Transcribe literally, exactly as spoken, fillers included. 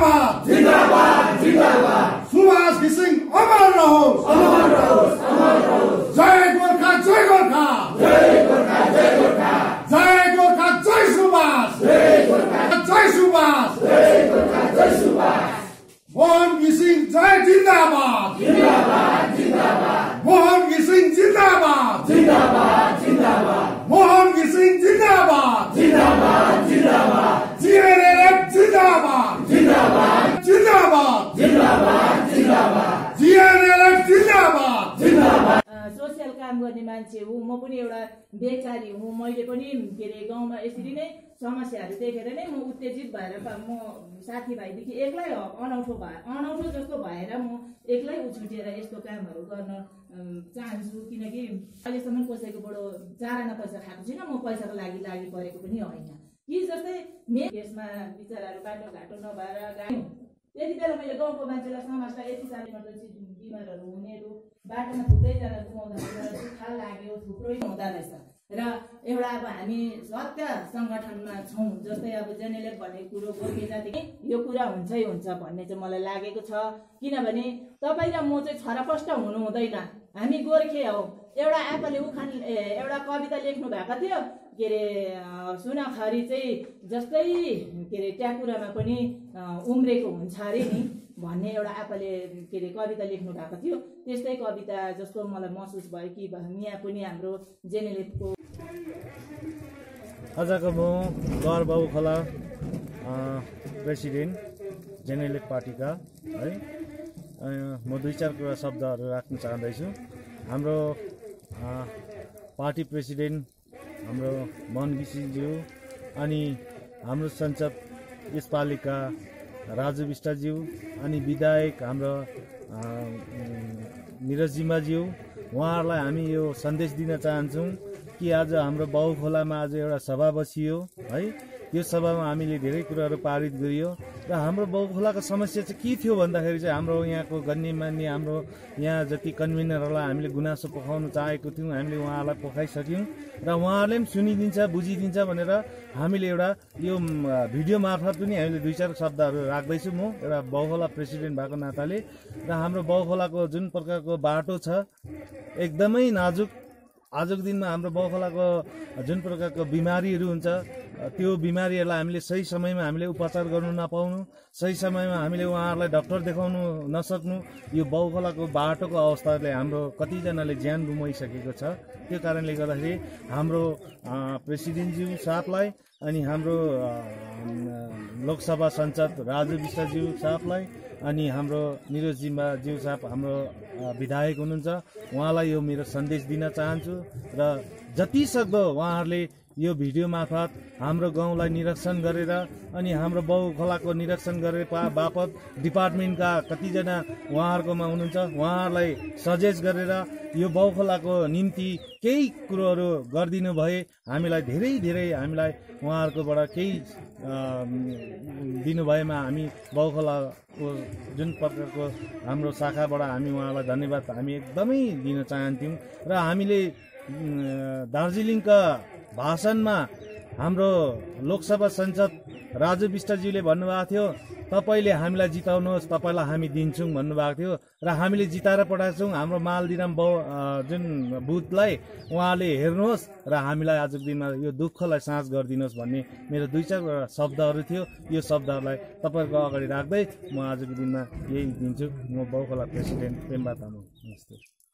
जिंदाबाद जिंदाबाद जिंदाबाद सुभाष घिसिङ अमर रहोस् अमर रहोस् अमर रहोस् जय गोर्खा जय गोर्खा जय गोर्खा जय गोर्खा जय गोर्खा जय सुभाष जय गोर्खा जय सुभाष जय गोर्खा जय सुभाष मोहन घिसिङ जय जिंदाबाद जिंदाबाद जिंदाबाद मोहन घिसिङ जिंदाबाद जिंदाबाद जिंदाबाद मोहन घिसिङ जिंदाबाद जिंदाबाद जिंदाबाद जीएनएलएफ जिंदाबाद जिंदाबाद जिंदाबाद जिंदाबाद जिंदाबाद जीएनएलएफ जिंदाबाद जिंदाबाद सोसियल काम गर्ने मान्छे हो म पनि एउटा बेकारी हुँ मैले पनि के अरे गाउँमा यसरी नै समस्याहरू देखेर नै म उत्तेजित भएर म साथीभाइदेखि एक्लै अनौठो भए अनौठो जस्तो भएर म एक्लै उछुटेर यस्तो कामहरू गर्न चाहन्छु किनकि अहिलेसम्म कसैकोबाट चाराना पैसा खाएको छुइनँ म पैसाको लागि लागि परेको पनि होइन कि जस्तै मेरो केसमा बिचराहरू बाटोघाटो नभएर गयो त्यति बेला मैले गाउँको मान्छेलाई समाजलाई यति साह्रो इमर्जेन्सी बिमारहरू हुनेहरू बाटोमा थुप्रैजना गुमाउँदा दुःख लाग्यो थुप्रै हुँदो रहेछ र एउटा अब हामी सत्य सङ्गठनमा छौँ जस्तै अब जेनेलेफ भन्ने कुरो गोर्खे जातिकै यो कुरा हुन्छै हुन्छ भन्ने चाहिँ मलाई लागेको छ किनभने तपाईँ र म चाहिँ छरपष्ट हुनु हुँदैन हामी गोर्खे हौ एउटा आफूले उखान एउटा कविता लेख्नु भएको थियो के अरे सुनखरी चाहिँ जस्तै के अरे ट्याकुरामा पनि उम्रेको हुन्छ अरे नि भन्ने एउटा आफूले के अरे कविता लेख्नु भएको थियो त्यस्तै कविता जस्तो मलाई महसुस भयो कि यहाँ पनि हाम्रो जेनेलेफको आजको म गौर बाबु खोला प्रेसिडेन्ट जेनेलेफ पार्टीका है म दुई चार कुरा शब्दहरू राख्न चाहन्दैछु हाम्रो पार्टी प्रेसिडेन्ट हाम्रो मोहन घिसिङज्यू अनि हाम्रो संसद यसपालिका राजु विष्टज्यू अनि विधायक हाम्रो निरज जिम्बाज्यू उहाँहरूलाई हामी यो सन्देश दिन चाहन्छौँ कि आज हाम्रो बाहुखोलामा आज एउटा सभा बसियो है यो सभामा हामीले धेरै कुराहरू पारित गरियो र हाम्रो बाहुखोलाको समस्या चाहिँ के थियो भन्दाखेरि चाहिँ हाम्रो यहाँको गण्यमान्य हाम्रो यहाँ जति कन्भिनरहरूलाई हामीले गुनासो पोखाउन चाहेको थियौँ हामीले उहाँहरूलाई पोखाइसक्यौँ र उहाँहरूले पनि सुनिदिन्छ बुझिदिन्छ भनेर हामीले एउटा यो भिडियो मार्फत पनि हामीले दुई चार शब्दहरू राख्दैछु म एउटा बाहुखोला प्रेसिडेन्ट भएको नाताले र हाम्रो बाहुखोलाको जुन प्रकारको बाटो छ एकदमै नाजुक आजको दिनमा हाम्रो बाहुखोलाको जुन प्रकारको बिमारीहरू हुन्छ त्यो बिमारीहरूलाई हामीले सही समयमा हामीले उपचार गर्नु नपाउनु सही समयमा हामीले उहाँहरूलाई डाक्टर देखाउनु नसक्नु यो बाहुखोलाको बाटोको अवस्थाले हाम्रो कतिजनाले ज्यान गुमाइसकेको छ त्यो कारणले गर्दाखेरि हाम्रो प्रेसिडेन्टज्यू साहबलाई अनि हाम्रो लोकसभा सांसद राजु विष्टज्यू साहबलाई अनि हाम्रो निरज जिम्बाज्यू साहब हाम्रो विधायक हुनुहुन्छ उहाँलाई यो मेरो सन्देश दिन चाहन्छु र जति सक्दो उहाँहरूले यो भिडियो मार्फत हाम्रो गाउँलाई निरीक्षण गरेर अनि हाम्रो बाहुखोलाको निरीक्षण गरे बापत डिपार्टमेन्टका कतिजना उहाँहरूकोमा हुनुहुन्छ उहाँहरूलाई सजेस्ट गरेर यो बाहुखोलाको निम्ति केही कुरोहरू गरिदिनु भए हामीलाई धेरै धेरै हामीलाई उहाँहरूकोबाट केही दिनुभएमा हामी बाहुखोलाको जुन प्रकारको हाम्रो शाखाबाट हामी उहाँलाई धन्यवाद हामी एकदमै दिन चाहन्थ्यौँ र हामीले दार्जिलिङका भाषणमा हाम्रो लोकसभा सांसद राजु विष्टज्यूले भन्नुभएको थियो तपाईँले हामीलाई जिताउनुहोस् तपाईँलाई हामी दिन्छौँ भन्नुभएको थियो र हामीले जिताएर पठाएको छौँ हाम्रो मालदिराम बाउ जुन बुथलाई उहाँले हेर्नुहोस् र हामीलाई आजको दिनमा यो दुःखलाई साँझ गरिदिनुहोस् भन्ने मेरो दुई चार शब्दहरू थियो यो शब्दहरूलाई तपाईँहरूको अगाडि राख्दै म आजको दिनमा यही दिन्छु म बाहुखोला प्रेसिडेन्ट पेम्बा तामाङ नमस्ते।